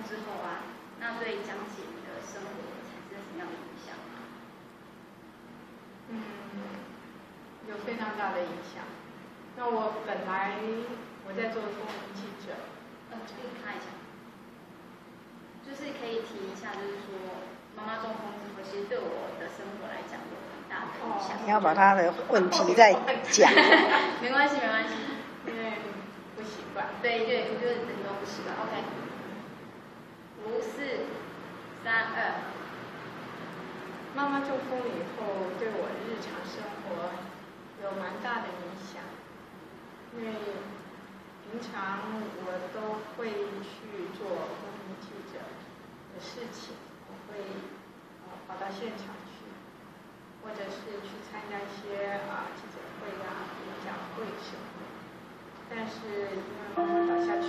之后啊，那对江姐你的生活产生什么样的影响吗？ 有非常大的影响。那我本来在做公民记者， 可以看一下，就是可以提一下，就是说妈妈中风之后，其实对我的生活来讲有很大的影响。 你要把他的问题再讲。 没关系，没关系， 因为不习惯。 对，就是很多不习惯。OK， 5、4、3、2。 妈妈中风以后，对我日常生活有蛮大的影响，因为平常我都会去做公民记者的事情，我会跑到现场去，或者是去参加一些记者会啊、演讲会什么的。但是因为妈妈倒下去